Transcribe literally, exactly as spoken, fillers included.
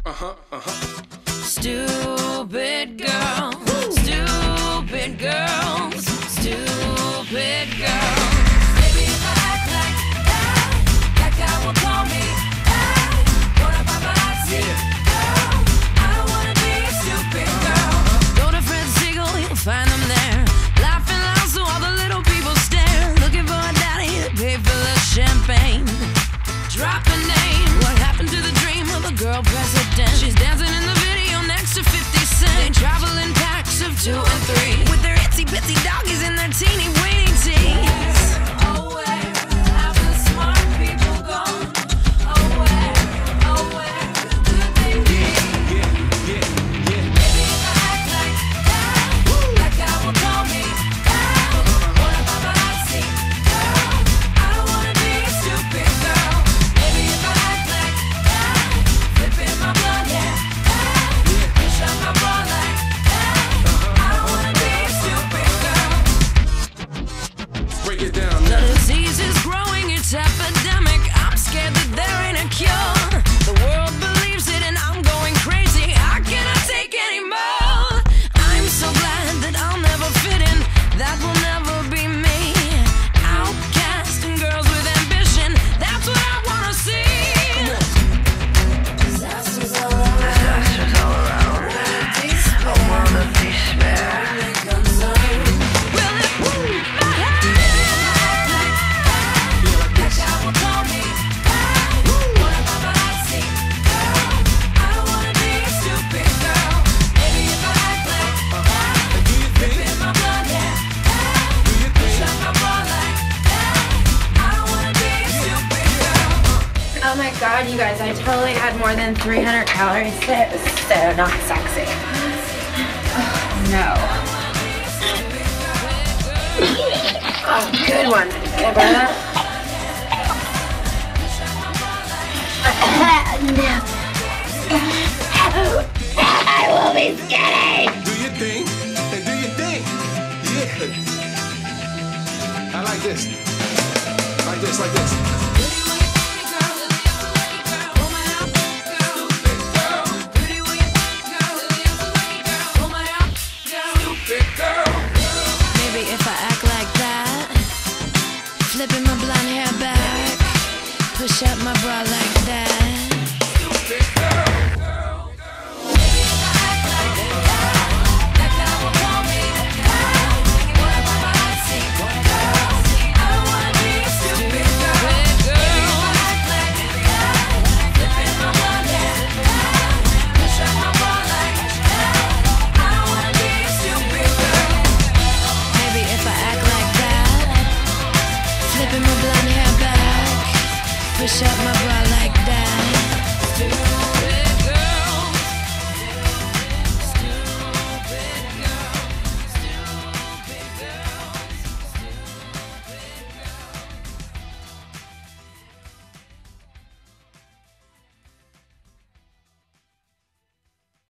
Uh-huh, uh-huh. Stupid girl, stupid girls, stupid girls. Baby, if I act like that, that guy will call me that. Porno Paparazzi, girl. I don't wanna be a stupid girl. Go to Fred Segal, you'll find them there, laughing loud so all the little people stare, looking for a daddy to pay for the champagne. Drop a name. What happened to the dream of a girl president? She's dancing in the video next to fifty cent. They travel in packs of two and three, with their itsy bitsy doggies and their teeny-weeny tees. Oh, where have the smart people gone? Oh, where, oh, where could they be? Yeah, yeah, yeah. Maybe if I act like that, that guy will call me that. Porno Paparazzi, girl. I don't wanna be a stupid girl. Maybe if I act like that, flipping my blood, yeah, that. Push up my bra like that. I don't wanna be a stupid girl. Break it down The now. disease is growing, it's epidemic. I'm scared that there ain't a cure. The world believes it and I'm going crazy. I cannot take any more. I'm so glad that I'll never fit in. That will never be me. Outcast and girls with ambition, that's what I wanna see. Disasters all around. Disasters all around. A world of despair. Will it move my head? That guy will call me that. Porno Paparazzi, girl. I don't wanna be a stupid girl. Maybe if I act like that, Do you think? in my blood, yeah, that. Do you think? Shut my bra like that. I don't wanna be a stupid girl. Oh my god, you guys, I totally had more than three hundred calories today. It was so not sexy. Oh, no. Oh, good one. Can I buy that? No. I will be skinny. Do you think? And do you think? Yeah. I like this. Like this, like this. Maybe if I act like that, flipping my blonde hair back, push up my bra like that. Push up my bra